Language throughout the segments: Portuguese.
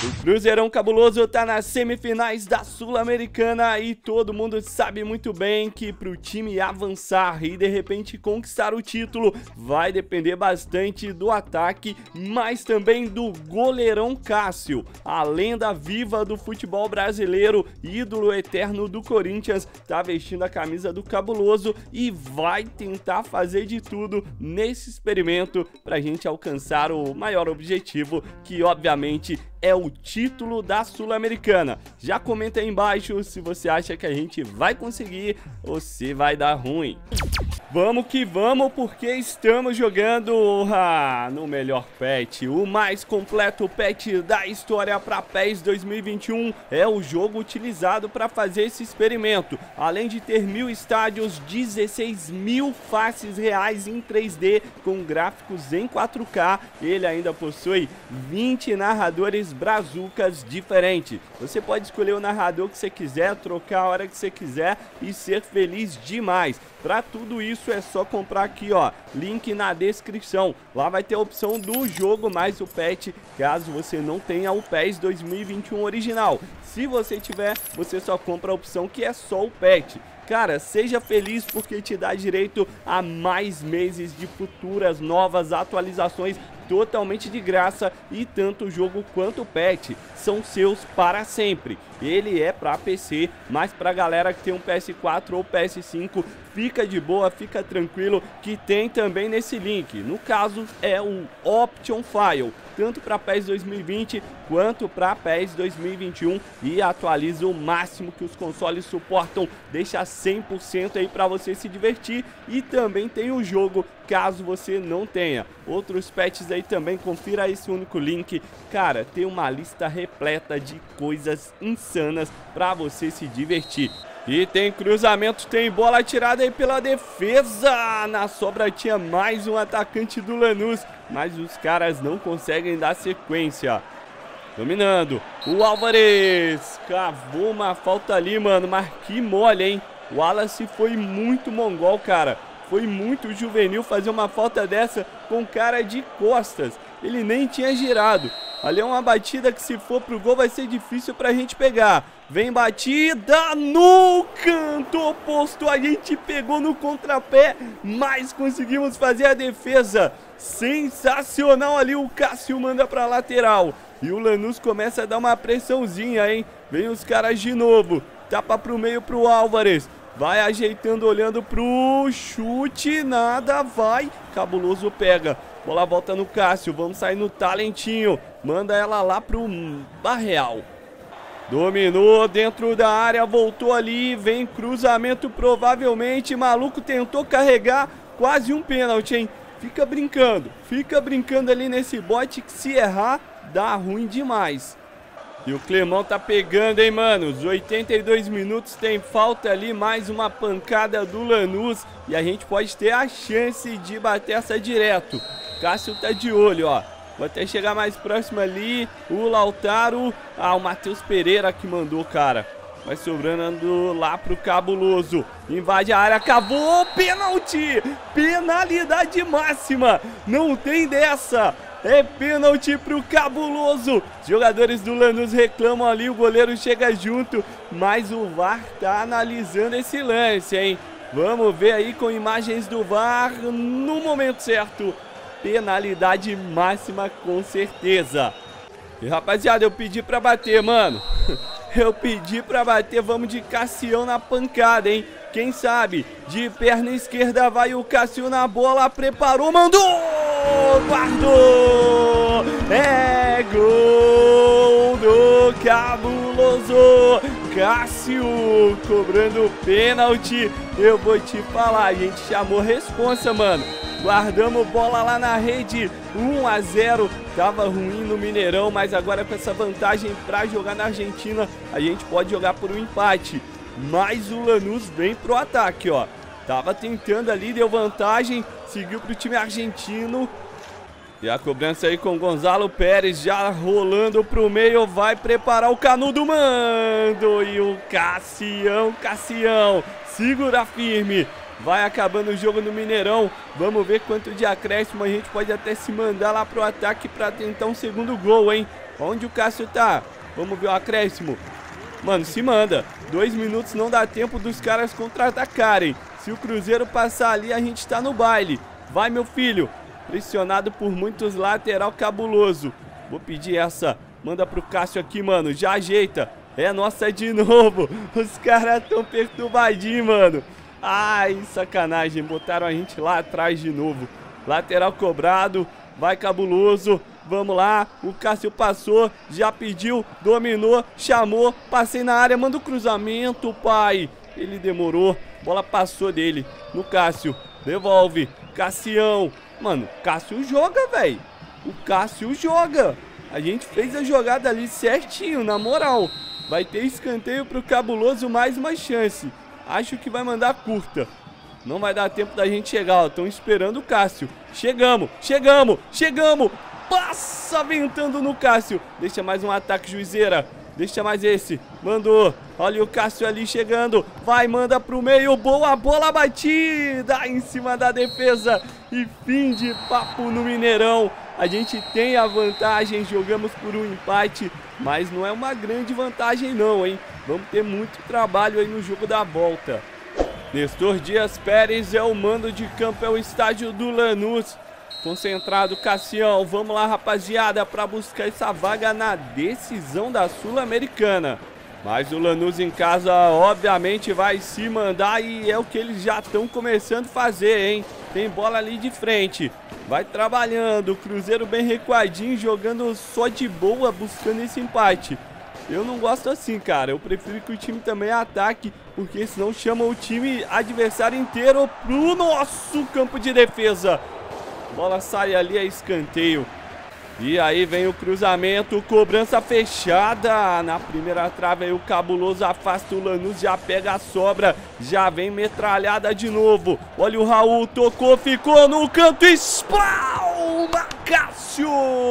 O Cruzeirão Cabuloso tá nas semifinais da Sul-Americana e todo mundo sabe muito bem que pro time avançar e de repente conquistar o título vai depender bastante do ataque, mas também do goleirão Cássio, a lenda viva do futebol brasileiro, ídolo eterno do Corinthians, tá vestindo a camisa do Cabuloso e vai tentar fazer de tudo nesse experimento pra gente alcançar o maior objetivo, que obviamente é o título da Sul-Americana. Já comenta aí embaixo se você acha que a gente vai conseguir ou se vai dar ruim. Vamos que vamos, porque estamos jogando no melhor patch, o mais completo patch da história para PES 2021. É o jogo utilizado para fazer esse experimento. Além de ter 1000 estádios, 16.000 faces reais em 3D com gráficos em 4K, ele ainda possui 20 narradores brazucas diferentes. Você pode escolher o narrador que você quiser, trocar a hora que você quiser e ser feliz demais. Para tudo isso é só comprar aqui, ó, link na descrição. Lá vai ter a opção do jogo mais o patch, caso você não tenha o PES 2021 original. Se você tiver, você só compra a opção que é só o patch. Cara, seja feliz porque te dá direito a mais meses de futuras novas atualizações totalmente de graça, e tanto o jogo quanto o patch são seus para sempre. Ele é para PC, mas para galera que tem um PS4 ou PS5, fica de boa, fica tranquilo que tem também nesse link. No caso é o Option File, tanto para PES 2020 quanto para PES 2021, e atualiza o máximo que os consoles suportam, deixa 100% aí para você se divertir, e também tem o jogo caso você não tenha. Outros patches aí também, confira esse único link. Cara, tem uma lista repleta de coisas insanas para você se divertir. E tem cruzamento, tem bola tirada aí pela defesa. Na sobra tinha mais um atacante do Lanús, mas os caras não conseguem dar sequência. Dominando, o Álvares cavou uma falta ali, mano, mas que mole, hein? O Wallace foi muito mongol, cara. Foi muito juvenil fazer uma falta dessa com cara de costas. Ele nem tinha girado. Ali é uma batida que, se for pro gol, vai ser difícil pra gente pegar. Vem batida no canto oposto. A gente pegou no contrapé, mas conseguimos fazer a defesa. Sensacional ali, o Cássio manda pra lateral. E o Lanús começa a dar uma pressãozinha, hein? Vem os caras de novo. Tapa pro meio pro Álvares. Vai ajeitando, olhando pro chute, nada, vai. Cabuloso pega. Bola volta no Cássio, vamos sair no talentinho. Manda ela lá pro Barreal. Dominou dentro da área, voltou ali, vem cruzamento provavelmente. Maluco tentou carregar, quase um pênalti, hein? Fica brincando ali nesse bote que, se errar, dá ruim demais. E o Clemão tá pegando, hein, mano? Os 82 minutos, tem falta ali, mais uma pancada do Lanús, e a gente pode ter a chance de bater essa direto. Cássio tá de olho, ó. Vou até chegar mais próximo ali. O Lautaro. Ah, o Matheus Pereira que mandou, cara. Vai sobrando lá pro Cabuloso. Invade a área, cavou, pênalti! Penalidade máxima! Não tem dessa! É pênalti pro Cabuloso. Os jogadores do Lanús reclamam ali, o goleiro chega junto, mas o VAR tá analisando esse lance, hein? Vamos ver aí com imagens do VAR no momento certo. Penalidade máxima com certeza. E rapaziada, eu pedi pra bater, mano. Eu pedi pra bater, vamos de Cassião na pancada, hein? Quem sabe? De perna esquerda vai o Cássio na bola, preparou, mandou! Guardou! É gol do Cabuloso! Cássio cobrando pênalti. Eu vou te falar, a gente chamou responsa, mano. Guardamos bola lá na rede, 1 a 0. Tava ruim no Mineirão, mas agora com essa vantagem para jogar na Argentina, a gente pode jogar por um empate. Mas o Lanús vem pro ataque, ó. Tava tentando ali, deu vantagem, seguiu pro time argentino. E a cobrança aí com Gonzalo Pérez já rolando pro meio, vai preparar o Canudo, mando. E o Cassião, segura firme. Vai acabando o jogo no Mineirão. Vamos ver quanto de acréscimo a gente pode até se mandar lá pro ataque para tentar um segundo gol, hein? Onde o Cássio tá? Vamos ver o acréscimo. Mano, se manda. 2 minutos não dá tempo dos caras contra-atacarem. Se o Cruzeiro passar ali, a gente tá no baile. Vai, meu filho. Pressionado por muitos, lateral cabuloso. Vou pedir essa. Manda pro Cássio aqui, mano. Já ajeita. É nossa de novo. Os caras tão perturbadinhos, mano. Ai, sacanagem. Botaram a gente lá atrás de novo. Lateral cobrado. Vai, cabuloso. Vamos lá. O Cássio passou. Já pediu. Dominou. Chamou. Passei na área. Manda o cruzamento, pai. Ele demorou. Bola passou dele. No Cássio. Devolve. Cassião. Mano, o Cássio joga, velho. O Cássio joga. A gente fez a jogada ali certinho, na moral. Vai ter escanteio pro Cabuloso, mais uma chance. Acho que vai mandar curta. Não vai dar tempo da gente chegar, ó. Estão esperando o Cássio. Chegamos, chegamos, chegamos. Passa ventando no Cássio. Deixa mais um ataque, Juizeira. Deixa mais esse. Mandou. Olha o Cássio ali chegando. Vai, manda pro meio. Boa bola batida em cima da defesa. E fim de papo no Mineirão. A gente tem a vantagem. Jogamos por um empate. Mas não é uma grande vantagem não, hein? Vamos ter muito trabalho aí no jogo da volta. Nestor Dias Pérez é o mando de campo. É o estádio do Lanús. Concentrado, Cassião. Vamos lá, rapaziada, para buscar essa vaga na decisão da Sul-Americana. Mas o Lanús em casa, obviamente, vai se mandar e é o que eles já estão começando a fazer, hein? Tem bola ali de frente. Vai trabalhando. O Cruzeiro bem recuadinho, jogando só de boa, buscando esse empate. Eu não gosto assim, cara. Eu prefiro que o time também ataque, porque senão chama o time adversário inteiro pro nosso campo de defesa. Bola sai ali, é escanteio. E aí vem o cruzamento, cobrança fechada. Na primeira trave aí o Cabuloso afasta o Lanús, já pega a sobra. Já vem metralhada de novo. Olha o Raul, tocou, ficou no canto. Espalma, Cássio.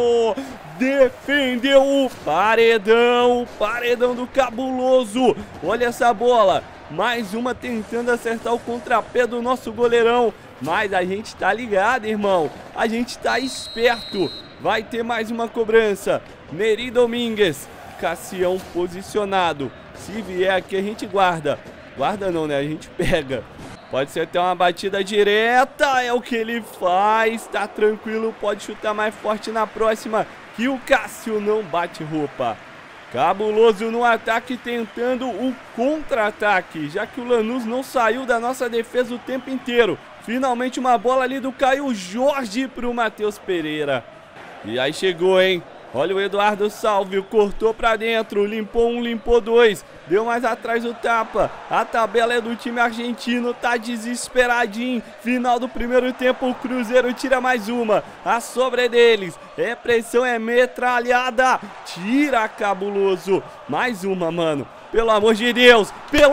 Defendeu o paredão do Cabuloso. Olha essa bola. Mais uma tentando acertar o contrapé do nosso goleirão. Mas a gente tá ligado, irmão. A gente tá esperto. Vai ter mais uma cobrança. Neri Domingues. Cassião posicionado. Se vier aqui a gente guarda. Guarda não, né? A gente pega. Pode ser até uma batida direta. É o que ele faz. Tá tranquilo. Pode chutar mais forte na próxima. Que o Cássio não bate roupa. Cabuloso no ataque, tentando o contra-ataque, já que o Lanús não saiu da nossa defesa o tempo inteiro. Finalmente uma bola ali do Caio Jorge para o Matheus Pereira. E aí chegou, hein? Olha o Eduardo Salvio, cortou pra dentro, limpou um, limpou dois. Deu mais atrás o tapa. A tabela é do time argentino, tá desesperadinho. Final do primeiro tempo, o Cruzeiro tira mais uma. A sobra é deles. É pressão, é metralhada. Tira, Cabuloso. Mais uma, mano. Pelo amor de Deus,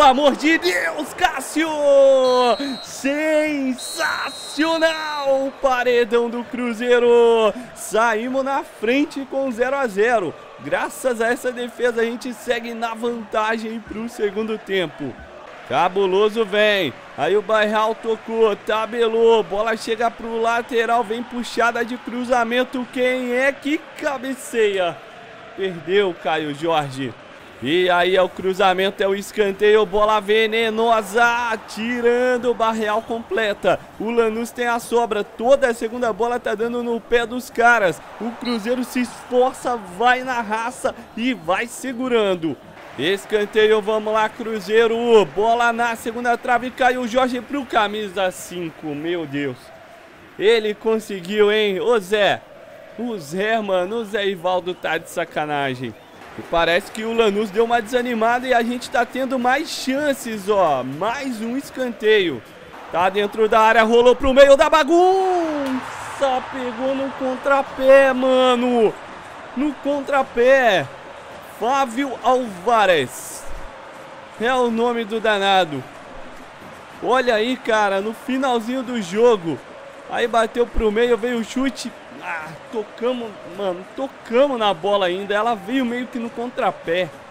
Cássio! Sensacional! Paredão do Cruzeiro. Saímos na frente com 0 a 0. Graças a essa defesa a gente segue na vantagem para o segundo tempo. Cabuloso vem. Aí o Bairral tocou, tabelou. Bola chega pro lateral, vem puxada de cruzamento. Quem é que cabeceia? Perdeu, Caio Jorge. E aí é o cruzamento, é o escanteio, bola venenosa, tirando, o Barreal completa. O Lanús tem a sobra, toda a segunda bola tá dando no pé dos caras. O Cruzeiro se esforça, vai na raça e vai segurando. Escanteio, vamos lá, Cruzeiro, bola na segunda trave, caiu o Jorge pro camisa 5, meu Deus. Ele conseguiu, hein, o Zé, mano, o Zé Ivaldo tá de sacanagem. E parece que o Lanús deu uma desanimada e a gente tá tendo mais chances, ó. Mais um escanteio. Tá dentro da área, rolou pro meio da bagunça. Pegou no contrapé, mano. No contrapé. Flávio Alvarez. É o nome do danado. Olha aí, cara, no finalzinho do jogo. Aí bateu pro meio, veio o chute. Tocamos, mano, tocamos na bola ainda. Ela veio meio que no contrapé.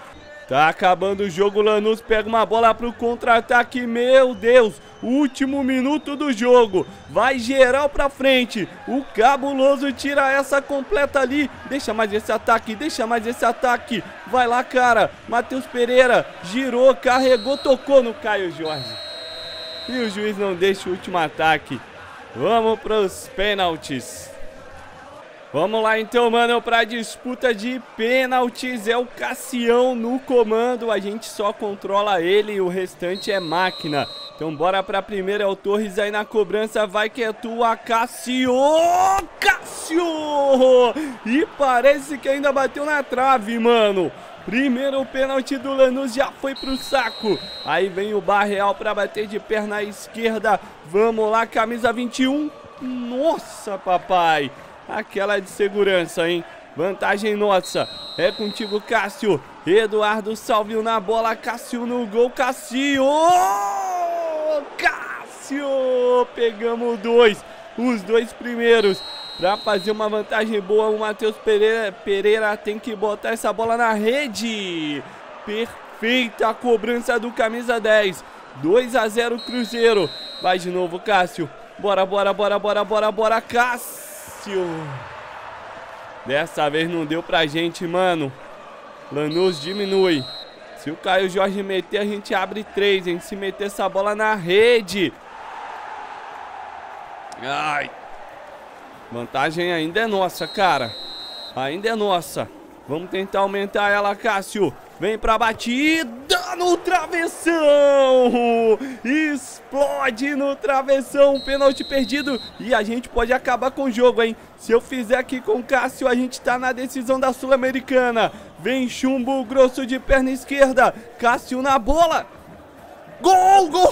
Tá acabando o jogo, Lanús pega uma bola pro contra-ataque, meu Deus, último minuto do jogo, vai geral pra frente, o Cabuloso tira essa completa ali, deixa mais esse ataque, vai lá, cara, Matheus Pereira, girou, carregou, tocou no Caio Jorge, e o juiz não deixa o último ataque. Vamos pros pênaltis. Vamos lá então, mano, pra disputa de pênaltis. É o Cassião no comando, a gente só controla ele e o restante é máquina. Então bora pra primeira, é o Torres aí na cobrança, vai que é tua, Cássio! Cássio! E parece que ainda bateu na trave, mano. Primeiro pênalti do Lanús já foi pro saco. Aí vem o Barreal pra bater de perna esquerda. Vamos lá, camisa 21. Nossa, papai! Aquela de segurança, hein? Vantagem nossa. É contigo, Cássio. Eduardo Salvio na bola. Cássio no gol. Cássio! Cássio! Pegamos dois. Os dois primeiros. Pra fazer uma vantagem boa, o Matheus Pereira tem que botar essa bola na rede. Perfeita a cobrança do camisa 10. 2-0 Cruzeiro. Vai de novo, Cássio. Bora, Cássio. Dessa vez não deu pra gente, mano. Lanús diminui. Se o Caio Jorge meter, a gente abre 3, hein? Se meter essa bola na rede. Ai. Vantagem ainda é nossa, cara. Ainda é nossa. Vamos tentar aumentar ela, Cássio. Vem pra batida no travessão. Explode no travessão. Pênalti perdido. E a gente pode acabar com o jogo, hein? Se eu fizer aqui com o Cássio, a gente tá na decisão da Sul-Americana. Vem chumbo grosso de perna esquerda. Cássio na bola. Gol, gol.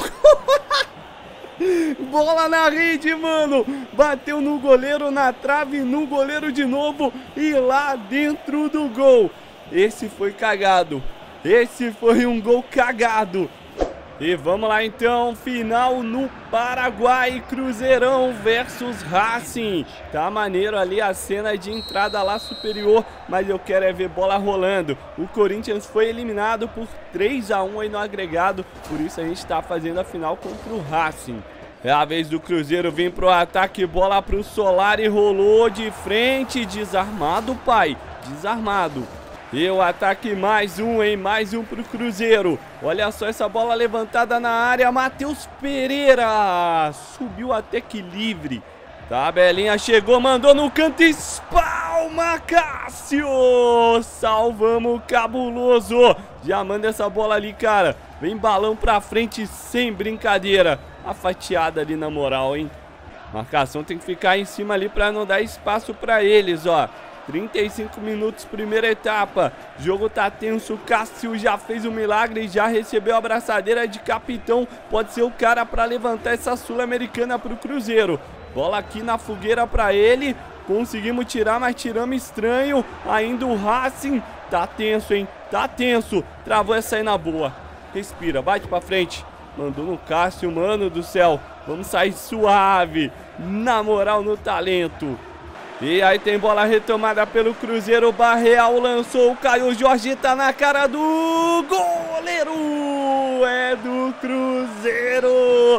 Bola na rede, mano. Bateu no goleiro, na trave, no goleiro de novo. E lá dentro do gol. Esse foi cagado. Esse foi um gol cagado. E vamos lá então, final no Paraguai, Cruzeirão versus Racing. Tá maneiro ali a cena de entrada lá superior, mas eu quero é ver bola rolando. O Corinthians foi eliminado por 3-1 aí no agregado, por isso a gente tá fazendo a final contra o Racing. É a vez do Cruzeiro vir pro ataque, bola pro Solari, rolou de frente, desarmado, pai, desarmado. E o ataque mais um, hein? Mais um pro Cruzeiro. Olha só essa bola levantada na área. Matheus Pereira. Subiu até que livre. Tabelinha chegou, mandou no canto. Espalma, Cássio. Salvamos o Cabuloso. Já manda essa bola ali, cara. Vem balão pra frente sem brincadeira. A fatiada ali na moral, hein? Marcação tem que ficar em cima ali pra não dar espaço pra eles, ó. 35 minutos, primeira etapa. Jogo tá tenso, Cássio já fez um milagre e já recebeu a abraçadeira de capitão. Pode ser o cara pra levantar essa Sul-Americana pro Cruzeiro. Bola aqui na fogueira pra ele. Conseguimos tirar, mas tiramos estranho. Ainda o Racing. Tá tenso, hein? Tá tenso. Travou essa aí na boa. Respira, bate pra frente. Mandou no Cássio, mano do céu. Vamos sair suave. Na moral, no talento. E aí tem bola retomada pelo Cruzeiro. Barreal lançou, o Caio Jorge tá na cara do goleiro. É do Cruzeiro.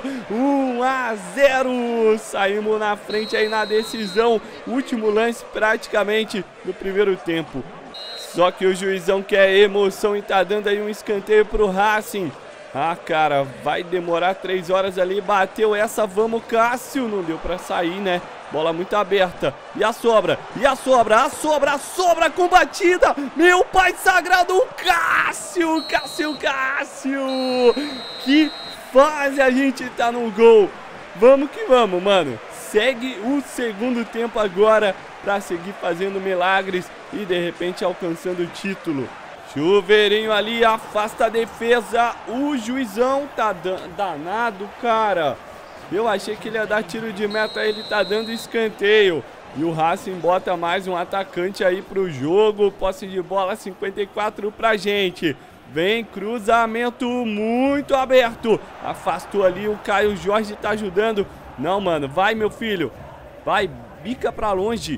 1-0. Saímos na frente aí na decisão. Último lance praticamente do primeiro tempo. Só que o juizão quer emoção e tá dando aí um escanteio pro Racing. Ah, cara, vai demorar 3 horas ali. Bateu essa, vamos, Cássio. Não deu pra sair, né? Bola muito aberta. E a sobra, a sobra com batida. Meu pai sagrado, Cássio. Cássio. Que fase a gente tá no gol. Vamos que vamos, mano. Segue o segundo tempo agora pra seguir fazendo milagres e de repente alcançando o título. Chuveirinho ali, afasta a defesa. O juizão tá danado, cara. Eu achei que ele ia dar tiro de meta, ele tá dando escanteio. E o Racing bota mais um atacante aí pro jogo. Posse de bola 54 pra gente. Vem cruzamento muito aberto. Afastou ali, o Caio Jorge tá ajudando. Não, mano, vai, meu filho. Vai, bica pra longe.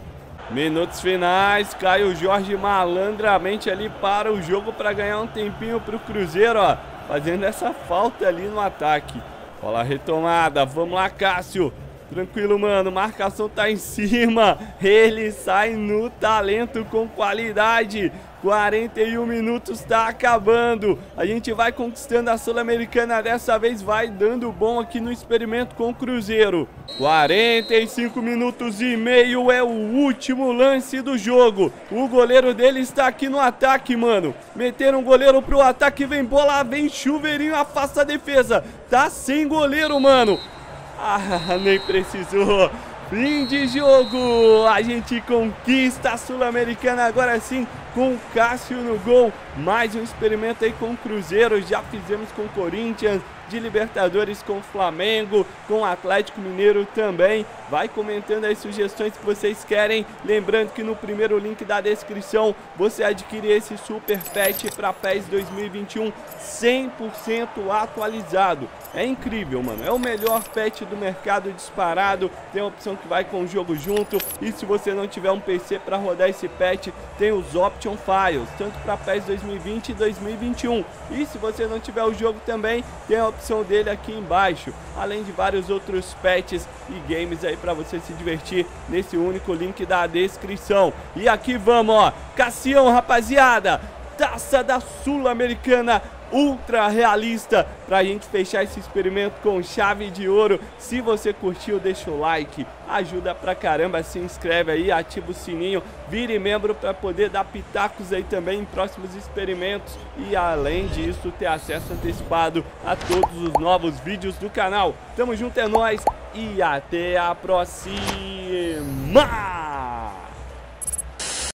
Minutos finais, Caio Jorge malandramente ali para o jogo para ganhar um tempinho para o Cruzeiro, ó. Fazendo essa falta ali no ataque. Bola retomada, vamos lá, Cássio. Tranquilo, mano, marcação tá em cima. Ele sai no talento com qualidade. 41 minutos, tá acabando. A gente vai conquistando a Sul-Americana. Dessa vez vai dando bom aqui no experimento com o Cruzeiro. 45 minutos e meio é o último lance do jogo. O goleiro dele está aqui no ataque, mano. Meteram o goleiro pro ataque, vem bola, vem chuveirinho, afasta a defesa. Tá sem goleiro, mano. Ah, nem precisou. Fim de jogo. A gente conquista a Sul-Americana agora sim com o Cássio no gol. Mais um experimento aí com o Cruzeiro. Já fizemos com o Corinthians, de Libertadores com o Flamengo, com o Atlético Mineiro também. Vai comentando as sugestões que vocês querem. Lembrando que no primeiro link da descrição você adquire esse Super Pet para PES 2021 100% atualizado. É incrível, mano. É o melhor pet do mercado disparado. Tem a opção que vai com o jogo junto. E se você não tiver um PC para rodar esse pet, tem os Option Files, tanto para PES 2020 e 2021. E se você não tiver o jogo também, tem a opção dele aqui embaixo. Além de vários outros pets e games aí para você se divertir nesse único link da descrição. E aqui vamos, ó. Cassião, rapaziada. Taça da Sul-Americana ultra realista pra gente fechar esse experimento com chave de ouro. Se você curtiu, deixa o like, ajuda pra caramba, se inscreve aí, ativa o sininho, vire membro pra poder dar pitacos aí também em próximos experimentos e além disso ter acesso antecipado a todos os novos vídeos do canal. Tamo junto, é nóis e até a próxima!